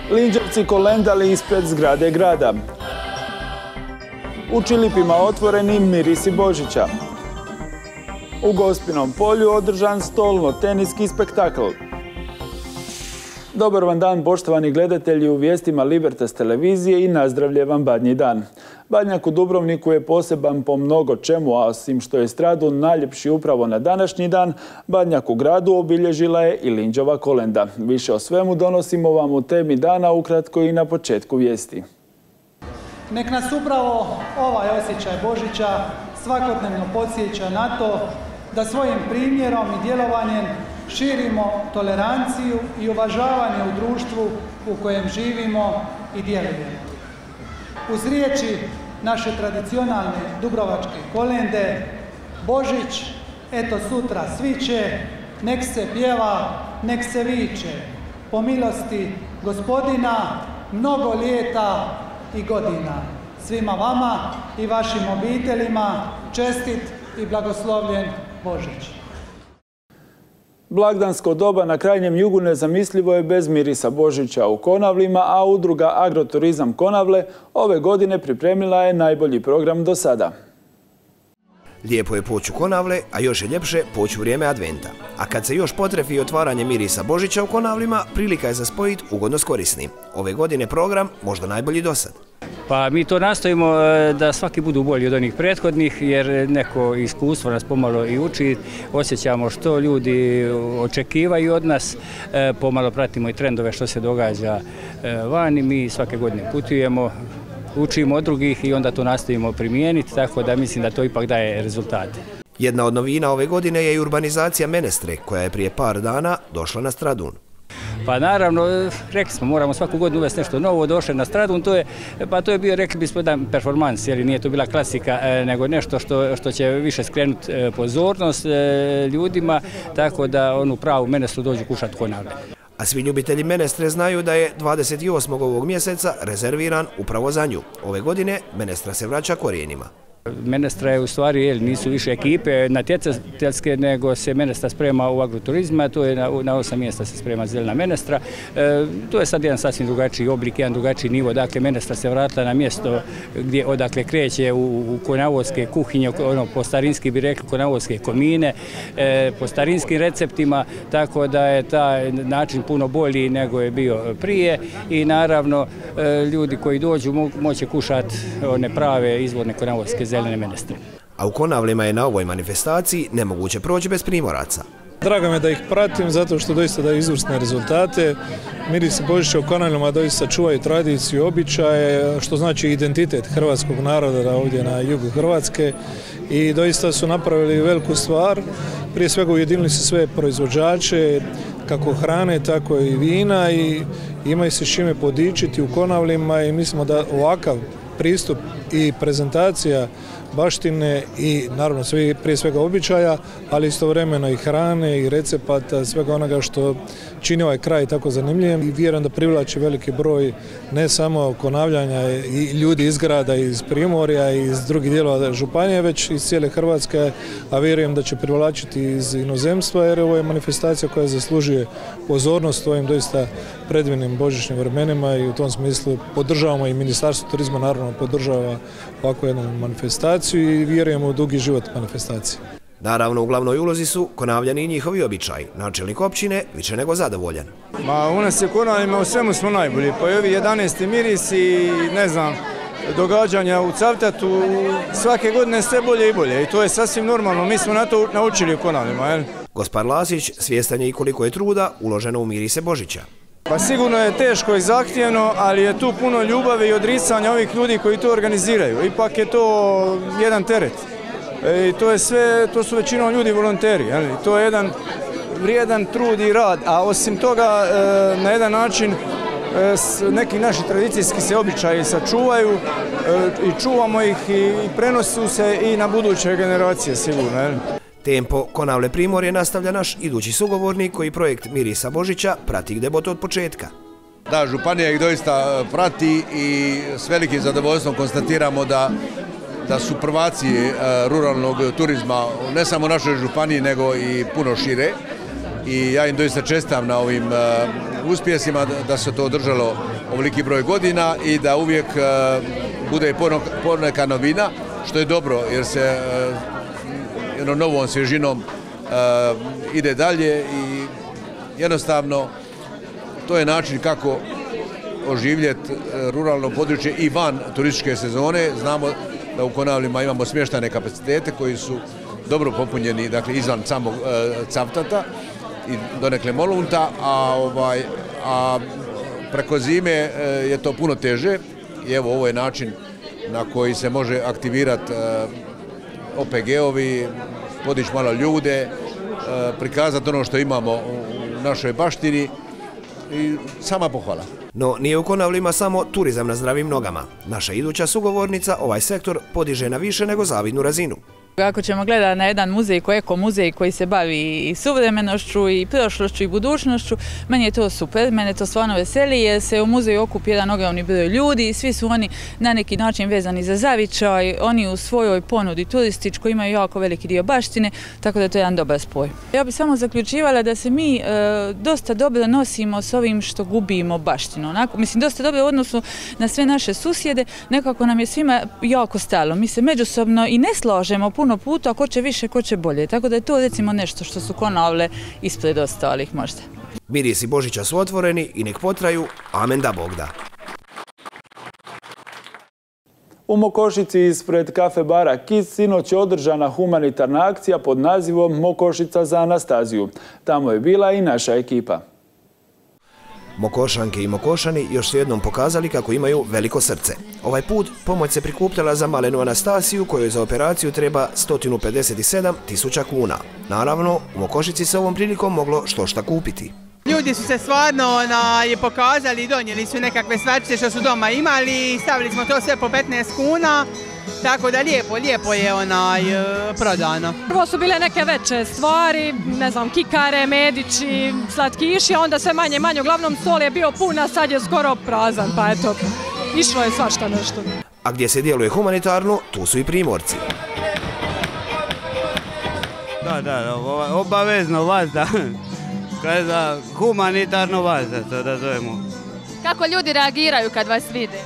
Linđevci kolendali ispred zgrade grada. U Čilipima otvoreni mirisi Božića. U Gospinom polju održan stolno-teniski spektakl. Dobar vam dan, poštovani gledatelji, u vijestima Libertas televizije i nazdravlje vam Badnji dan. Badnjak u Dubrovniku je poseban po mnogo čemu, a osim što je Stradun najljepši upravo na današnji dan, Badnjak u gradu obilježila je i Linđova kolenda. Više o svemu donosimo vam u temi dana, ukratko i na početku vijesti. Nek nas upravo ovaj osjećaj Božića svakodnevno podsjeća na to da svojim primjerom i djelovanjem širimo toleranciju i uvažavanje u društvu u kojem živimo i djelujemo. Uz riječi naše tradicionalne dubrovačke kolende, Božić, eto sutra sviće, nek se pjeva, nek se viče, po milosti Gospodina, mnogo ljeta i godina. Svima vama i vašim obiteljima čestit i blagoslovljen Božić. Blagdansko doba na krajnjem jugu nezamislivo je bez mirisa Božića u Konavlima, a udruga Agroturizam Konavle ove godine pripremila je najbolji program do sada. Lijepo je poći u Konavle, a još je ljepše poći u vrijeme adventa. A kad se još potrefi otvaranje mirisa Božića u Konavlima, prilika je za spojit ugodno s korisnim. Ove godine program možda najbolji do sad. Pa mi to nastojimo da svaki budu bolji od onih prethodnih, jer neko iskustvo nas pomalo i uči, osjećamo što ljudi očekivaju od nas, pomalo pratimo i trendove što se događa vani, mi svake godine putujemo, učimo od drugih i onda to nastojimo primijeniti, tako da mislim da to ipak daje rezultate. Jedna od novina ove godine je i urbanizacija Menestre, koja je prije par dana došla na Stradun. Pa naravno, rekli smo, moramo svaku godinu uvesti nešto novo, došli na Stradun, to je bio, rekli bismo, jedan performans, jer nije to bila klasika, nego nešto što će više skrenuti pozornost ljudima, tako da onu pravu Menestru dođu kušati Konavle. A svi ljubitelji Menestre znaju da je 28. ovog mjeseca rezerviran upravo za nju. Ove godine Menestra se vraća korijenima. Menestra je u stvari, nisu više ekipe natjecateljske, nego se Menestra sprema u agroturizma, to je na 8 mjesta se sprema zelena Menestra. To je sad jedan sasvim drugačiji oblik, jedan drugačiji nivo. Dakle, Menestra se vratila na mjesto odakle kreće u konavolske kuhinje, po starinski bi rekli konavolske komine, po starinskim receptima, tako da je taj način puno bolji nego je bio prije i naravno ljudi koji dođu moće kušati one prave izvorne konavolske zelene Menestre. A u Konavlima je na ovoj manifestaciji nemoguće proći bez primoraca. Drago me da ih pratim zato što doista daju izvrsne rezultate. Mirisi Božića u Konavlima doista čuvaju tradiciju i običaje, što znači identitet hrvatskog naroda ovdje na jugu Hrvatske i doista su napravili veliku stvar. Prije svega ujedinili su sve proizvođače, kako hrane, tako i vina i imaju se s čime podičiti u Konavlima i mislimo da ovakav pristup i prezentacija baštine i naravno prije svega običaja, ali istovremeno i hrane i recepata, svega onoga što čini ovaj kraj tako zanimljivim i vjerujem da privlači veliki broj ne samo Konavljanja i ljudi iz grada, iz Primorja i iz drugih dijelova županije, već iz cijele Hrvatske, a vjerujem da će privlačiti iz inozemstva jer ovo je manifestacija koja zaslužuje pozornost u ovim doista predivnim božićnim vremenima i u tom smislu podržavamo i Ministarstvo turizma naravno podržava ovakvu jednu manifestaciju i vjerujemo u dugi život manifestacije. Naravno, u glavnoj ulozi su Konavljani i njihovi običaji. Načelnik općine više nego zadovoljan. U nas je Konavljima u svemu smo najbolji. Pa i ovi 11. miris i događanja u Cavtatu svake godine sve bolje i bolje. I to je sasvim normalno. Mi smo na to naučili u Konavljima. Gospar Lasić svjestan je i koliko je truda uloženo u mirise Božića. Pa sigurno je teško i zahtjevno, ali je tu puno ljubavi i odricanja ovih ljudi koji to organiziraju. Ipak je to jedan teret. I to su većinom ljudi volonteri. To je jedan vrijedan trud i rad, a osim toga na jedan način neki naši tradicijski se običaji sačuvaju i čuvamo ih i prenosu se i na buduće generacije sigurno. Tempo Konavle Primorje nastavlja naš idući sugovornik koji projekt Mirisa Božića prati gdje od početka. Da, županija ih doista prati i s velikim zadovoljstvom konstatiramo da su prvaci ruralnog turizma ne samo u našoj županiji nego i puno šire. i ja im doista čestitam na ovim uspjesima, da se to održalo ovoliki broj godina i da uvijek bude poneka novina, što je dobro jer se jednom novom svježinom ide dalje i jednostavno to je način kako oživjeti ruralno područje i van turističke sezone. Znamo da u Konavlima imamo smještajne kapacitete koji su dobro popunjeni, dakle izvan samog Cavtata i donekle Molunta, a preko zime je to puno teže i evo ovo je način na koji se može aktivirati OPG-ovi, podići malo ljude, prikazati ono što imamo u našoj baštini i sama pohvala. No nije u Konavlima samo turizam na zdravim nogama. Naša iduća sugovornica ovaj sektor podiže na više nego zavidnu razinu. Ako ćemo gledati na jedan muzej koji je eko-muzej koji se bavi i suvremenošću i prošlošću i budućnošću, meni je to super, mene to stvarno veseli jer se u muzeju okupi jedan ogromni broj ljudi i svi su oni na neki način vezani za zavičaj, oni u svojoj ponudi turističkoj imaju jako veliki dio baštine, tako da je to jedan dobar spoj. Ja bih samo zaključivala da se mi dosta dobro nosimo s ovim što gubimo baštinu. Mislim, dosta dobro u odnosu na sve naše susjede, nekako nam je svima jako stalo. Mi se međusobno i ne slažemo puno puta, ko će više, ko će bolje. Tako da je to recimo nešto što su Konavle ispred ostalih možda. Mirisi Božića su otvoreni i nek potraju, amen da Bog da. U Mokošici ispred kafe bara Kis sinoć je održana humanitarna akcija pod nazivom Mokošica za Anastaziju. Tamo je bila i naša ekipa. Mokošanke i Mokošani još su jednom pokazali kako imaju veliko srce. Ovaj put pomoć se prikupljala za malenu Anastasiju kojoj za operaciju treba 157.000 kuna. Naravno, u Mokošici se ovom prilikom moglo što kupiti. Ljudi su se stvarno pokazali i donijeli su nekakve stvarčice što su doma imali, stavili smo to sve po 15 kuna, tako da lijepo je prodano. Prvo su bile neke veće stvari, ne znam, kikare, medići, slatkiši, a onda sve manje, uglavnom stol je bio pun, a sad je skoro prazan, pa eto, išlo je svašta nešto. A gdje se djeluje humanitarno, tu su i Primorci. Da, obavezno vas da. Kada humanitarno vas da zovemo. Kako ljudi reagiraju kad vas vide?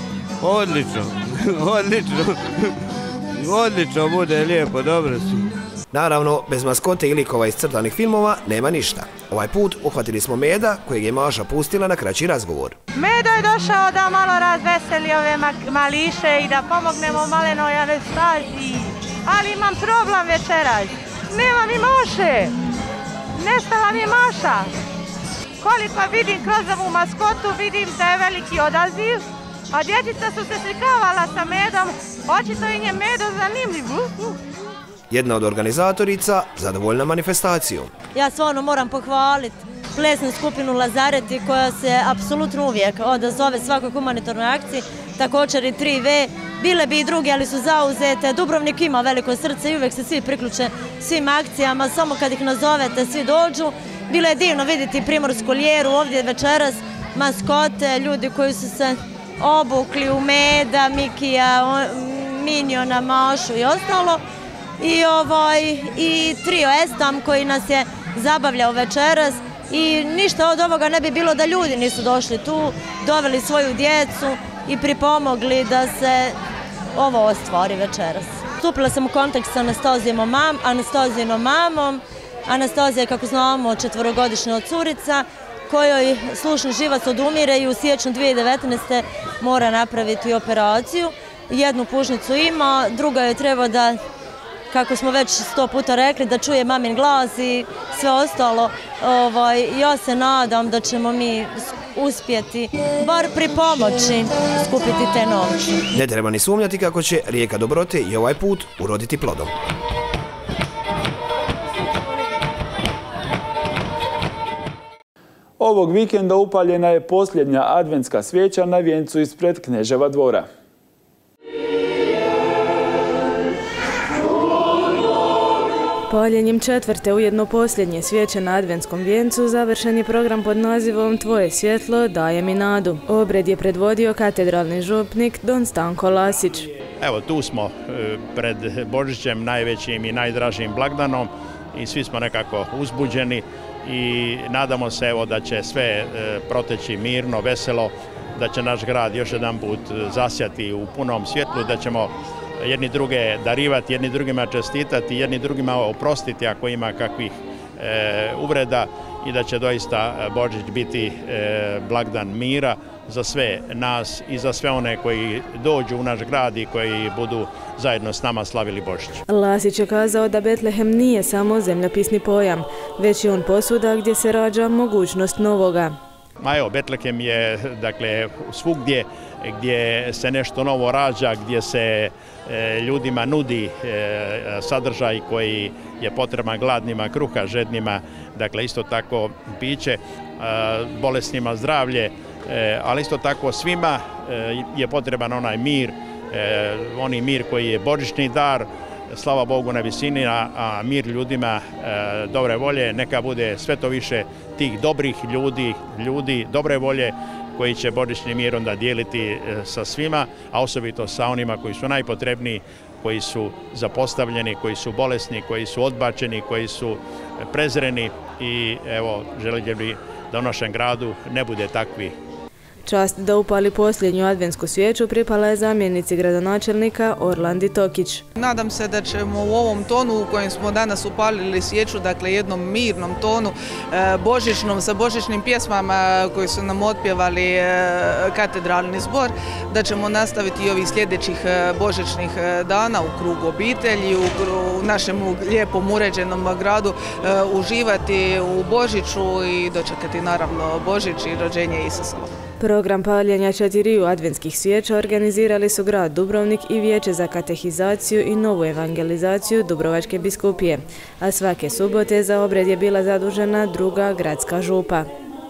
Odlično, bude lijepo, dobro su. Naravno, bez maskote i likova iz crtanih filmova nema ništa. Ovaj put uhvatili smo Meda, kojeg je Maša pustila na kraći razgovor. Medo je došao da malo razveseli ove mališe i da pomognemo malenoj Anastaziji. Ali imam problem večeras. Nema mi Maše. Nestala mi je Maša. Koliko vidim kroz ovu maskotu, vidim da je veliki odaziv, a dječica su se slikavala sa Medom, očito im je Medo zanimljiv. Jedna od organizatorica zadovoljna manifestacijom. Ja stvarno moram pohvaliti plesnu skupinu Lazareti koja se apsolutno uvijek odazove svakoj humanitarnoj akciji, također i 3V. Bile bi i druge, ali su zauzete. Dubrovnik ima veliko srce i uvijek se svi priključe svim akcijama, samo kad ih nazovete svi dođu. Bilo je divno vidjeti Primorsku ljeru ovdje večeras, maskote, ljudi koji su se obukli u Meda, Mikija, Minjona, Mašu i ostalo. I trio Estam koji nas je zabavljao večeras i ništa od ovoga ne bi bilo da ljudi nisu došli tu, doveli svoju djecu i pripomogli da se ovo ostvari večeras. Stupila sam u kontakt s Anastazijinom mamom. Anastazija je, kako znamo, 4-godišnja curica kojoj slušni živac odumire i u siječnju 2019. mora napraviti operaciju. Jednu pušnicu ima, druga je treba da, kako smo već 100 puta rekli, da čuje mamin glas i sve ostalo. Ja se nadam da ćemo mi uspjeti bar pri pomoći skupiti te novce. Ne treba ni sumnjati kako će rijeka dobrote i ovaj put uroditi plodom. Ovog vikenda upaljena je posljednja adventska svijeća na vijencu ispred Kneževa dvora. Paljenjem četvrte, ujedno posljednje svijeće na adventskom vijencu, završen je program pod nazivom Tvoje svjetlo daje mi nadu. Obred je predvodio katedralni župnik Don Stanko Lasić. Evo, tu smo pred Božićem, najvećim i najdražim blagdanom i svi smo nekako uzbuđeni i nadamo se evo da će sve proteći mirno, veselo, da će naš grad još jedan put zasjati u punom svjetlu, da ćemo jedni druge darivati, jedni drugima čestitati, jedni drugima oprostiti ako ima kakvih uvreda i da će doista Božić biti blagdan mira za sve nas i za sve one koji dođu u naš grad i koji budu zajedno s nama slavili Božić. Lasić je kazao da Betlehem nije samo zemljopisni pojam, već je on posuda gdje se rađa mogućnost novoga. Evo, Betlehem je dakle svugdje gdje se nešto novo rađa, gdje se ljudima nudi sadržaj koji je potreban gladnima, kruha, žednima, dakle isto tako piće, bolesnima zdravlje, ali isto tako svima je potreban onaj mir, oni mir koji je božićni dar, slava Bogu na visini, a mir ljudima dobre volje, neka bude sve to više tih dobrih ljudi dobre volje koji će božićni mir onda dijeliti sa svima, a osobito sa onima koji su najpotrebniji, koji su zapostavljeni, koji su bolesni, koji su odbačeni, koji su prezreni i evo želio bih da u našem gradu ne bude takvi. Čast da upali posljednju adventsku svijeću pripala je zamjenici gradonačelnika Orlandi Tokić. Nadam se da ćemo u ovom tonu u kojem smo danas upalili svijeću, dakle jednom mirnom tonu, božićnom, sa božićnim pjesmama koji su nam otpjevali katedralni zbor, da ćemo nastaviti i ovih sljedećih božićnih dana u krugu obitelji, u našem lijepom uređenom gradu, uživati u Božiću i dočekati naravno Božić i rođenje Isusova. Program paljenja 4 adventskih svijeća organizirali su grad Dubrovnik i Vijeće za katehizaciju i novu evangelizaciju Dubrovačke biskupije, a svake subote za obred je bila zadužena druga gradska župa.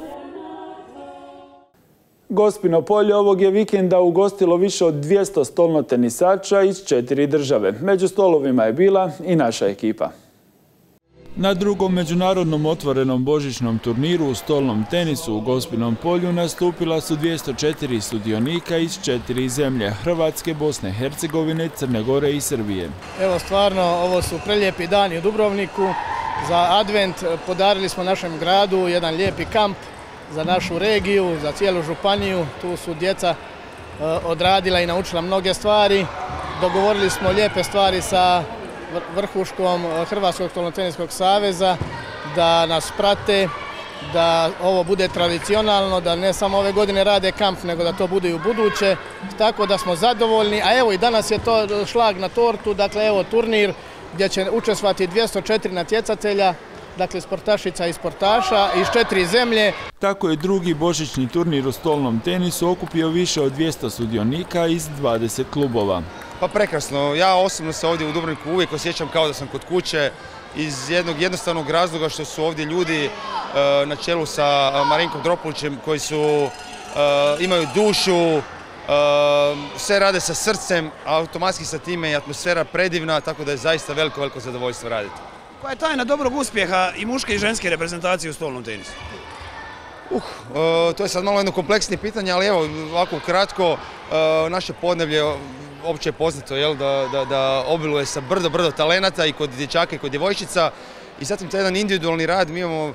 Gospino polje ovog je vikenda ugostilo više od 200 stolnotenisača iz 4 države. Među stolovima je bila i naša ekipa. Na drugom međunarodnom otvorenom božićnom turniru u stolnom tenisu u Gospinom polju nastupila su 204 sudionika iz 4 zemlje: Hrvatske, Bosne i Hercegovine, Crne Gore i Srbije. Evo stvarno, ovo su prelijepi dani u Dubrovniku. Za advent podarili smo našem gradu jedan lijepi kamp za našu regiju, za cijelu županiju. Tu su djeca odradila i naučila mnoge stvari. Dogovorili smo lijepe stvari sa vrhuškom Hrvatskog stolnoteniskog saveza da nas prate, da ovo bude tradicionalno, da ne samo ove godine rade kamp, nego da to bude i u buduće. Tako da smo zadovoljni, a evo i danas je to šlag na tortu, dakle evo turnir gdje će učestvovati 204 natjecatelja, dakle sportašica i sportaša iz 4 zemlje. Tako je drugi božićni turnir u stolnom tenisu okupio više od 200 sudionika iz 20 klubova. Pa prekrasno, ja osobno se ovdje u Dubrovniku uvijek osjećam kao da sam kod kuće iz jednog jednostavnog razloga što su ovdje ljudi na čelu sa Marinkom Dropulićem koji imaju dušu, sve rade sa srcem, automatski sa time je atmosfera predivna, tako da je zaista veliko zadovoljstvo raditi. Koja je tajna dobrog uspjeha i muške i ženske reprezentacije u stolnom tenisu? To je sad malo jedno kompleksnije pitanje, ali evo, ovako kratko, naše podneblje opće je poznato da obiluje sa brdo talenata i kod dječaka i kod djevojčica i zatim taj jedan individualni rad, mi imamo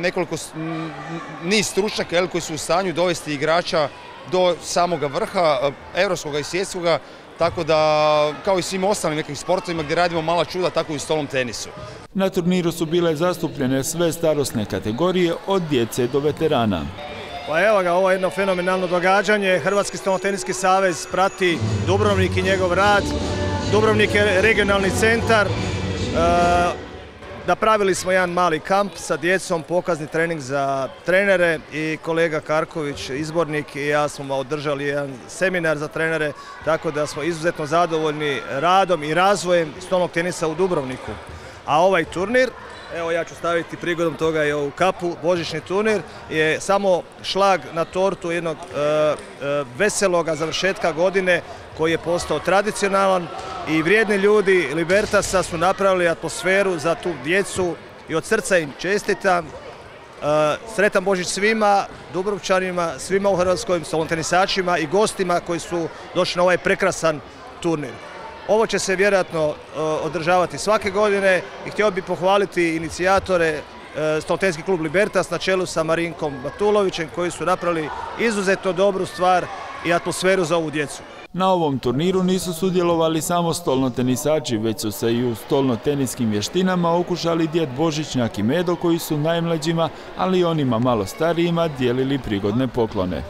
niz stručnjaka koji su u stanju dovesti igrača do samoga vrha, europskoga i svjetskoga, tako da kao i svim ostalim nekim sportovima gdje radimo mala čuda, tako i u stolnom tenisu. Na turniru su bile zastupljene sve starosne kategorije od djece do veterana. Pa evo ga, ovo je jedno fenomenalno događanje. Hrvatski stolnoteniski savez prati Dubrovnik i njegov rad. Dubrovnik je regionalni centar. Napravili smo jedan mali kamp sa djecom, pokazni trening za trenere i kolega Karković, izbornik i ja smo održali jedan seminar za trenere, tako da smo izuzetno zadovoljni radom i razvojem stolnog tenisa u Dubrovniku. A ovaj turnir, evo ja ću staviti prigodom toga i ovu kapu, božićni turnir, je samo šlag na tortu jednog veseloga završetka godine koji je postao tradicionalan i vrijedni ljudi Libertasa su napravili atmosferu za tu djecu i od srca im čestitam. Sretan Božić svima Dubrovčanima, svima u Hrvatskoj, stolnotenisačima i gostima koji su došli na ovaj prekrasan turnir. Ovo će se vjerojatno održavati svake godine i htio bih pohvaliti inicijatore Stoltenski klub Libertas na čelu sa Marinkom Batulovićem koji su napravili izuzetno dobru stvar i atmosferu za ovu djecu. Na ovom turniru nisu sudjelovali samo stolnotenisači, već su se i u stolnoteniskim vještinama okušali djed Božićnjak i Medo koji su najmlađima, ali i onima malo starijima dijelili prigodne poklone.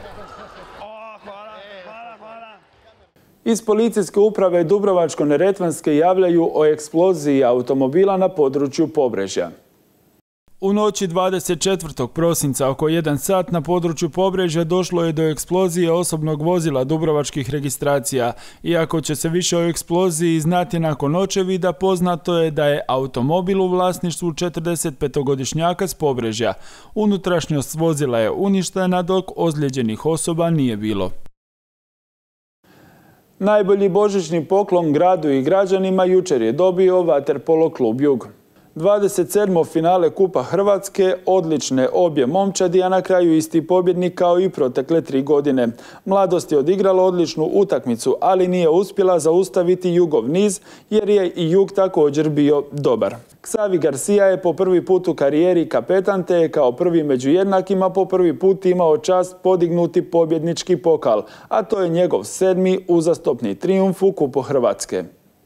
Iz policijske uprave Dubrovačko-neretvanske javljaju o eksploziji automobila na području Pobrežja. U noći 24. prosinca oko 1 sat na području Pobrežja došlo je do eksplozije osobnog vozila dubrovačkih registracija. Iako će se više o eksploziji znati nakon očevida, poznato je da je automobil u vlasništvu 45-godišnjaka s Pobrežja. Unutrašnjost vozila je uništena dok ozlijeđenih osoba nije bilo. Najbolji božićni poklon gradu i građanima jučer je dobio Vaterpolo klub Jug. 27. finale Kupa Hrvatske, odlične obje momčadi, a na kraju isti pobjednik kao i protekle 3 godine. Mladost je odigrala odličnu utakmicu, ali nije uspjela zaustaviti Jugov niz, jer je i Jug također bio dobar. Xavi Garcia je po prvi put u karijeri kapetan, te je kao prvi među jednakima po prvi put imao čast podignuti pobjednički pokal, a to je njegov 7. uzastopni trijumf u Kupu Hrvatske.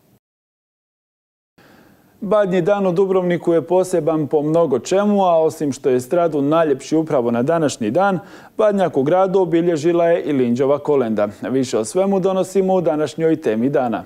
Badnji dan u Dubrovniku je poseban po mnogo čemu, a osim što je Stradu najljepši upravo na današnji dan, Badnjak u gradu obilježila je i Linđova kolenda. Više o svemu donosimo u današnjoj temi dana.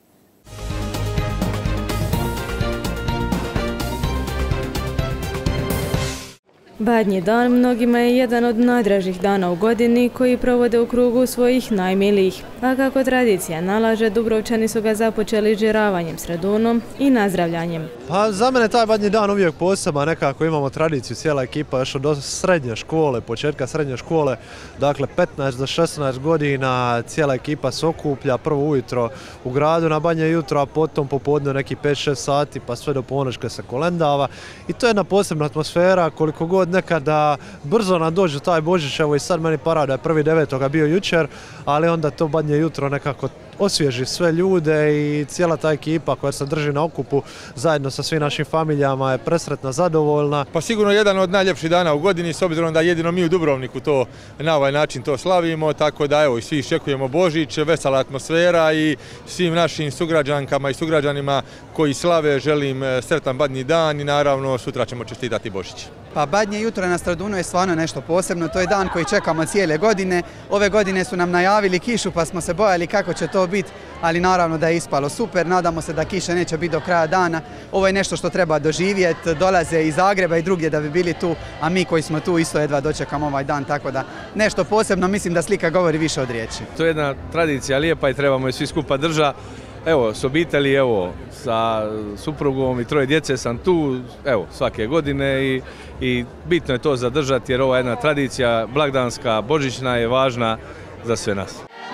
Badnji dan mnogima je jedan od najdražih dana u godini koji provode u krugu svojih najmilijih. A kako tradicija nalaže, Dubrovčani su ga započeli žiravanjem s radunom i nazdravljanjem. Pa za mene taj badnji dan uvijek poseban, nekako imamo tradiciju, cijela ekipa još od srednje škole, početka srednje škole, dakle 15 do 16 godina cijela ekipa se okuplja, prvo ujutro u gradu na Badnje jutro, a potom popodne neki 5-6 sati pa sve do ponoći kad se kolendava i to je jedna posebna atmosfera, koliko god nekada brzo nam dođe taj Božić, evo i sad meni parada je 1.9. bio jučer, ali onda to Badnje jutro nekako osvježi sve ljude i cijela ta ekipa koja se drži na okupu zajedno sa svim našim familijama je presretna, zadovoljna. Pa sigurno jedan od najljepših dana u godini, s obzirom da jedino mi u Dubrovniku to na ovaj način to slavimo, tako da evo i svi iščekujemo Božić, vesela atmosfera i svim našim sugrađankama i sugrađanima koji slave želim sretan badnji dan i naravno sutra ćemo čestitati Božić. Pa Badnje jutro na Stradunu je stvarno nešto posebno, to je dan koji čekamo cijele godine. Ove godine su nam najavili kišu pa smo se bojali kako će to biti, ali naravno da je ispalo super, nadamo se da kiše neće biti do kraja dana. Ovo je nešto što treba doživjeti, dolaze iz Zagreba i drugdje da bi bili tu, a mi koji smo tu isto jedva dočekamo ovaj dan, tako da nešto posebno, mislim da slika govori više od riječi. To je jedna tradicija lijepa i trebamo je svi skupa držati. Evo, s obitelji, evo, sa suprugom i 3 djece sam tu, evo, svake godine i bitno je to zadržati jer ova jedna tradicija blagdanska, božićna je važna za sve nas.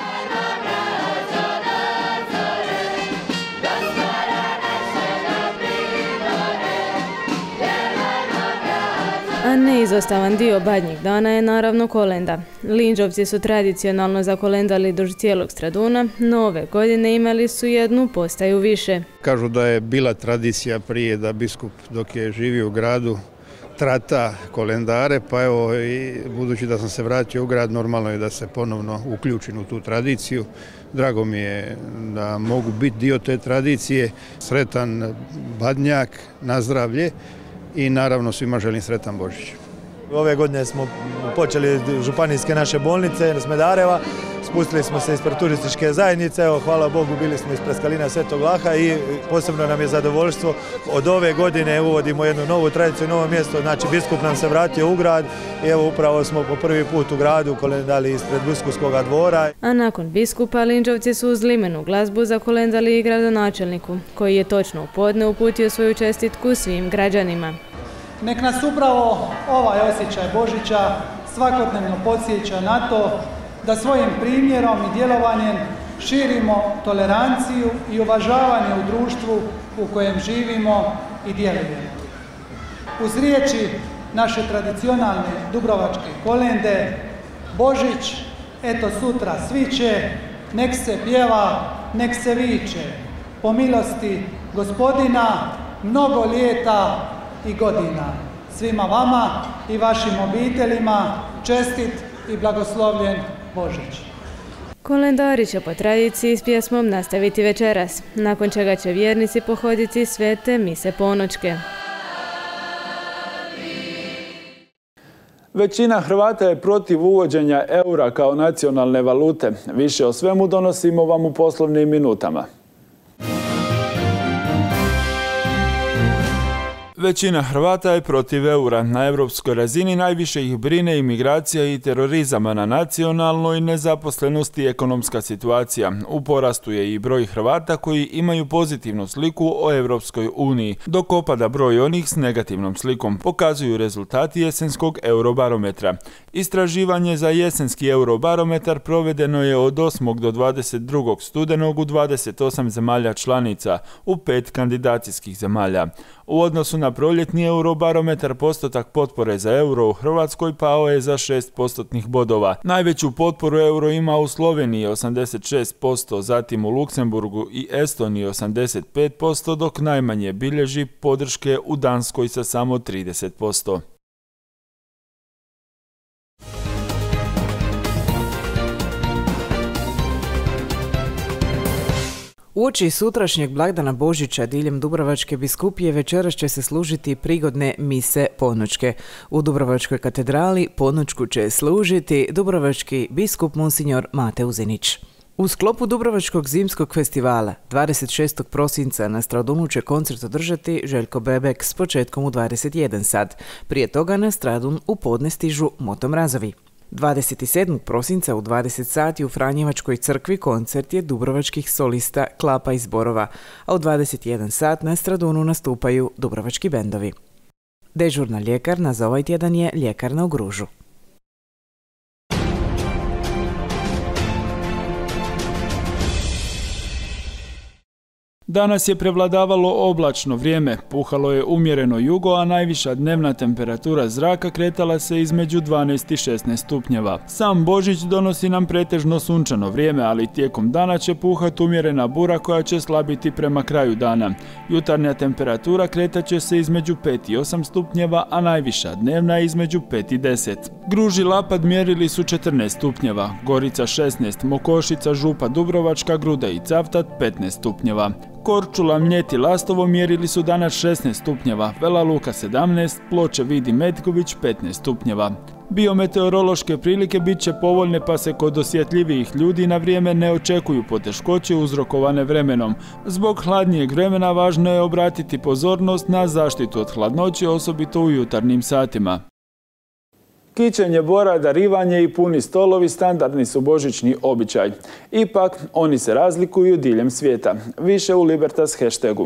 A neizostavan dio badnjih dana je naravno kolenda. Linđovci su tradicionalno zakolendali duž cijelog Straduna, no ove godine imali su jednu postaju više. Kažu da je bila tradicija prije da biskup dok je živio u gradu trata kolendare, pa evo i budući da sam se vratio u grad, normalno je da se ponovno uključim u tu tradiciju. Drago mi je da mogu biti dio te tradicije. Sretan Badnjak, na zdravlje. I naravno svima želim sretan Božić. Ove godine smo počeli županijske naše bolnice s Medareva, spustili smo se ispred turističke zajednice, evo, hvala Bogu bili smo ispred Skalina Svetog Laha i posebno nam je zadovoljstvo. Od ove godine uvodimo jednu novu tradiciju, novo mjesto, znači biskup nam se vratio u grad i evo upravo smo po prvi put u gradu kolendali ispred biskupskog dvora. A nakon biskupa Linđovci su uz limenu glazbu zakolendali i gradonačelniku, koji je točno u podne uputio svoju čestitku svim građanima. Nek nas upravo ovaj osjećaj Božića svakodnevno podsjeća na to da svojim primjerom i djelovanjem širimo toleranciju i uvažavanje u društvu u kojem živimo i djelujemo. Uz riječi naše tradicionalne dubrovačke kolende, Božić, eto sutra sviće, nek se pjeva, nek se viče, po milosti Gospodina, mnogo ljeta i godina. svima vama i vašim obiteljima čestit i blagoslovljen Božić. Kolendari će po tradiciji s pjesmom nastaviti večeras, nakon čega će vjernici pohoditi svete mise ponoćke. Većina Hrvata je protiv uvođenja eura kao nacionalne valute. Više o svemu donosimo vam u poslovnim minutama. Većina Hrvata je protiv eura. Na europskoj razini najviše ih brine imigracija i terorizam, a na nacionalnoj nezaposlenost i ekonomska situacija. U porastu je i broj Hrvata koji imaju pozitivnu sliku o Europskoj uniji, dok opada broj onih s negativnom slikom, pokazuju rezultati jesenskog eurobarometra. Istraživanje za jesenski eurobarometar provedeno je od 8. do 22. studenog u 28 zemalja članica, u 5 kandidacijskih zemalja. U odnosu na proljetni eurobarometar postotak potpore za euro u Hrvatskoj pao je za 6% bodova. Najveću potporu euro ima u Sloveniji 86%, zatim u Luksemburgu i Estoniji 85%, dok najmanje bilježi podrške u Danskoj sa samo 30%. Uoči sutrašnjeg blagdana Božića diljem Dubrovačke biskupije večeras će se služiti prigodne mise ponoćke. U Dubrovačkoj katedrali ponoćku će služiti dubrovački biskup monsignor Mate Uzinić. U sklopu Dubrovačkog zimskog festivala 26. prosinca na Stradunu će koncert održati Željko Bebek s početkom u 21 sat. Prije toga na Stradun u podne stižu Moto Mrazovi. 27. prosinca u 20 sati u Franjevačkoj crkvi koncert je dubrovačkih solista Klapa i zborova, a u 21 sat na Stradunu nastupaju dubrovački bendovi. Dežurna ljekarna za ovaj tjedan je ljekarna u Gružu. Danas je prevladavalo oblačno vrijeme, puhalo je umjereno jugo, a najviša dnevna temperatura zraka kretala se između 12 i 16 stupnjeva. Sam Božić donosi nam pretežno sunčano vrijeme, ali tijekom dana će puhati umjerena bura koja će slabiti prema kraju dana. Jutarnja temperatura kretat će se između 5 i 8 stupnjeva, a najviša dnevna između 5 i 10. Gruž i Lapad mjerili su 14 stupnjeva, Gorica 16, Mokošica, Župa Dubrovačka, Gruda i Cavtat 15 stupnjeva. Korčula, Mljet i Lastovo mjerili su danas 16 stupnjeva, Vela Luka 17, Ploče, Vid i Metković 15 stupnjeva. Biometeorološke prilike bit će povoljne, pa se kod osjetljivijih ljudi na vrijeme ne očekuju poteškoće uzrokovane vremenom. Zbog hladnijeg vremena važno je obratiti pozornost na zaštitu od hladnoće, osobito u jutarnjim satima. Kićenje bora, darivanje i puni stolovi standardni su božićni običaj. Ipak, oni se razlikuju diljem svijeta. Više u Libertas hashtagu.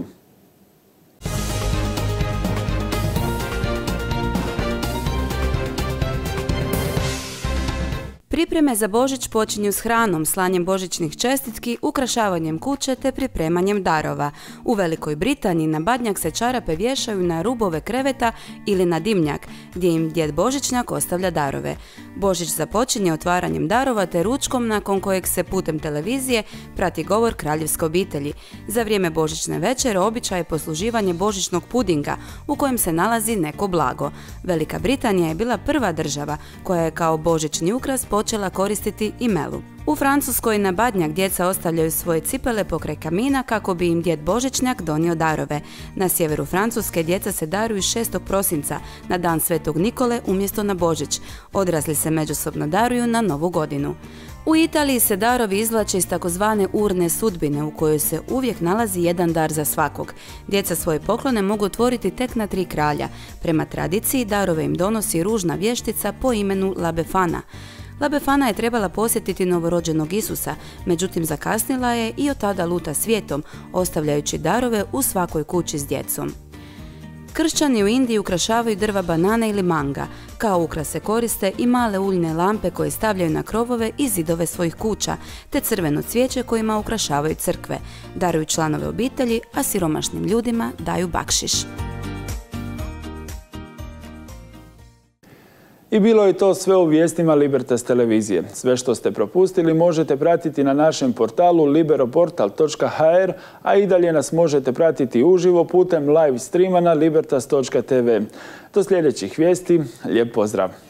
Pripreme za Božić počinju s hranom, slanjem božićnih čestitki, ukrašavanjem kuće te pripremanjem darova. U Velikoj Britaniji na badnjak se čarape vješaju na rubove kreveta ili na dimnjak, gdje im djed Božićnjak ostavlja darove. Božić započinje otvaranjem darova te ručkom nakon kojeg se putem televizije prati govor kraljevske obitelji. Za vrijeme božićne večere običaj je posluživanje božićnog pudinga u kojem se nalazi neko blago. Velika Britanija je bila prva država koja je kao božićni ukras počela koristiti i melu. U Francuskoj na badnjak djeca ostavljaju svoje cipele pokraj kamina kako bi im djed Božićnjak donio darove. Na sjeveru Francuske djeca se daruju 6. prosinca na dan Svetog Nikole umjesto na Božić. Odrasli se međusobno daruju na Novu godinu. U Italiji se darovi izvlače iz takozvane urne sudbine u kojoj se uvijek nalazi jedan dar za svakog. Djeca svoje poklone mogu otvoriti tek na 3 kralja. Prema tradiciji darove im donosi ružna vještica po imenu La Befana. La Befana je trebala posjetiti novorođenog Isusa, međutim zakasnila je i od tada luta svijetom, ostavljajući darove u svakoj kući s djecom. Kršćani u Indiji ukrašavaju drva banane ili manga. Kao ukrase koriste i male uljne lampe koje stavljaju na krovove i zidove svojih kuća, te crveno cvijeće kojima ukrašavaju crkve. Daruju članove obitelji, a siromašnim ljudima daju bakšiš. I bilo je to sve u vijestima Libertas televizije. Sve što ste propustili možete pratiti na našem portalu liberoportal.hr, a i dalje nas možete pratiti uživo putem live streama na libertas.tv. Do sljedećih vijesti, lijep pozdrav!